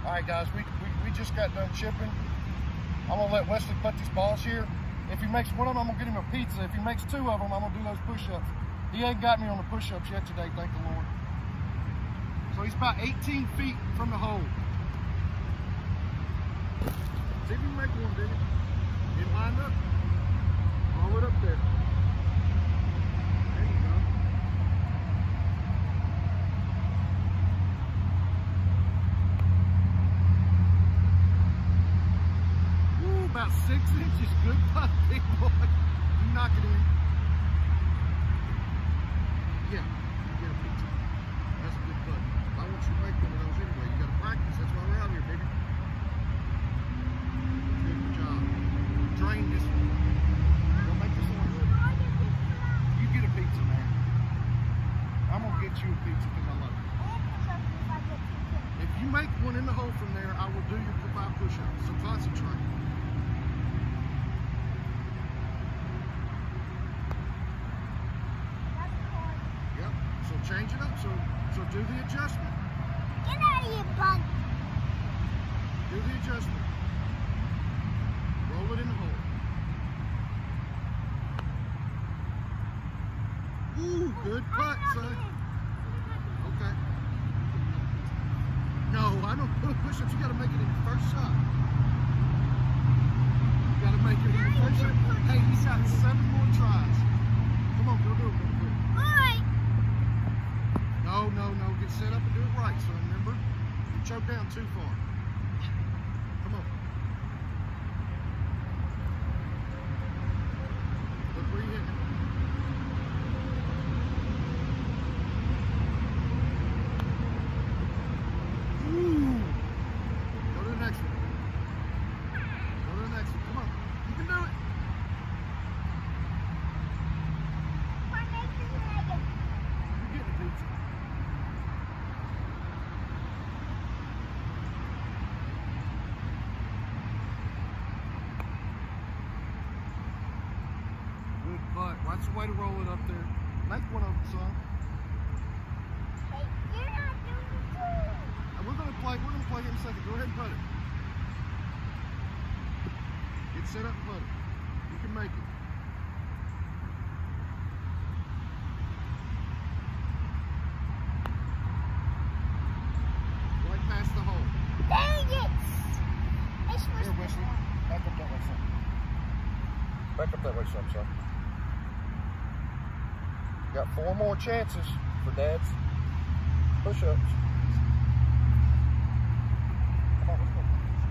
All right, guys, we just got done chipping. I'm gonna let Wesley put these balls here. If he makes one of them, I'm gonna get him a pizza. If he makes two of them, I'm gonna do those push-ups. He ain't got me on the push-ups yet today, thank the Lord. So he's about 18 feet from the hole. See if you can make one, baby. Get lined up. Roll it up there. There you go. Woo, about 6 inches. Good putt, big boy. You knock it in. Yeah, you get a pizza. That's a good putt. I want you to make one of those anyway. You gotta practice. That's why we're out here, baby. Good job. Drain this one. Don't make this one good. You get a pizza, man. I'm gonna get you a pizza because I love it. If you make one in the hole from there, I will do your 5 push-ups. So concentrate. Yep. So change it up. So do the adjustment. Get out of here, bud. Do the adjustment. Roll it in the hole. Ooh, good putt, son. Okay. No, I don't put push-ups. You got to make it in the first shot. You got to make it in the first shot. Hey, he's got 7 more tries. Come on, go do it. All right. No. Get set up and do it right, son. Remember? You choke down too far. Come on. Look where you hit it. Ooh. Go to the next one. Go to the next one. Come on. You can do it. You're getting a pizza. Good putt. That's the way to roll it up there. Make one of them, son. Hey, you're not doing it too. And we're gonna play here in a second. Go ahead and putt it. Get set up and putt it. You can make it. Right past the hole. Dang it. Here, Wesley. Back up that way, son. Back up that way, son. You got 4 more chances for Dad's push-ups. Come on, let's go.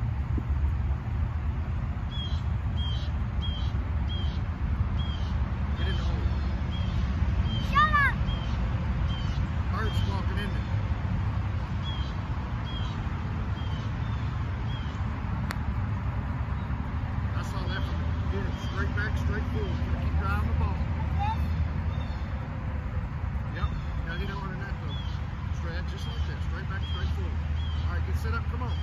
Get in the hole. Shut up. Bird's walking in there. I saw that from here. Straight back, straight forward. Keep driving the ball. Yep. Now you don't want to net though. Straight, just like that. Straight back, straight forward. All right, get set up. Come on.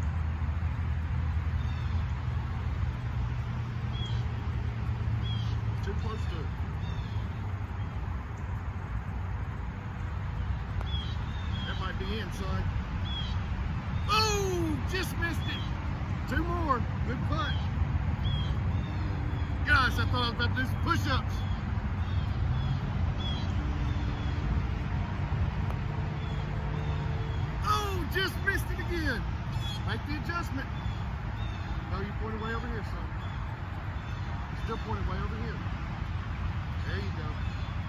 Too close to it. That might be in, son. Oh, just missed it. 2 more. Good putt. Gosh, I thought I was about to do some push-ups. Oh, just missed it again. Make the adjustment. No, you pointed way over here, son. You still pointed way over here. There you go.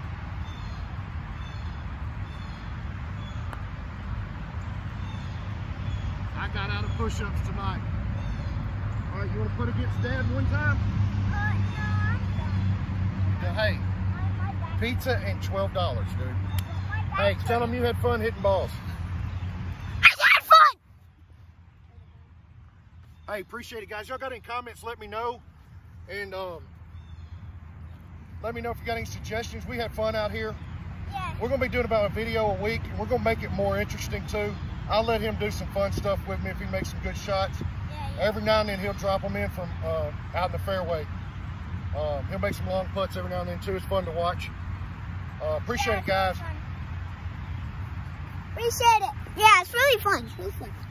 I got out of push-ups tonight. All right, you want to put against Dad one time? No, I'm done. Yeah, hey, pizza and $12, dude. Hey, tell them you had fun hitting balls. I had fun. Hey, appreciate it, guys. Y'all got any comments, let me know. And let me know if you got any suggestions. We had fun out here. Yeah. We're going to be doing about a video a week, and we're going to make it more interesting, too. I'll let him do some fun stuff with me if he makes some good shots. Yeah. Every now and then, he'll drop them in from out in the fairway. He'll make some long putts every now and then, too. It's fun to watch. Appreciate it, guys. Appreciate it. Yeah, it's really fun. It's really fun.